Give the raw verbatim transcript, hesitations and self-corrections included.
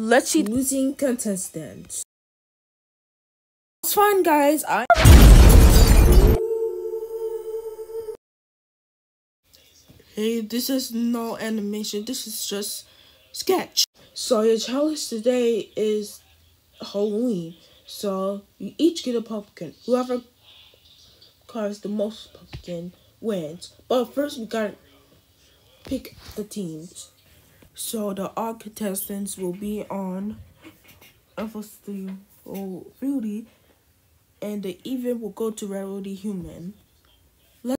let's see losing contestants. It's fine, guys. I Hey, this is no animation. This is just sketch. So your challenge today is Halloween. So you each get a pumpkin. Whoever carves the most pumpkin wins. But first we gotta pick the teams. So the odd contestants will be on F S three or Beauty, and the even will go to Rarity Human.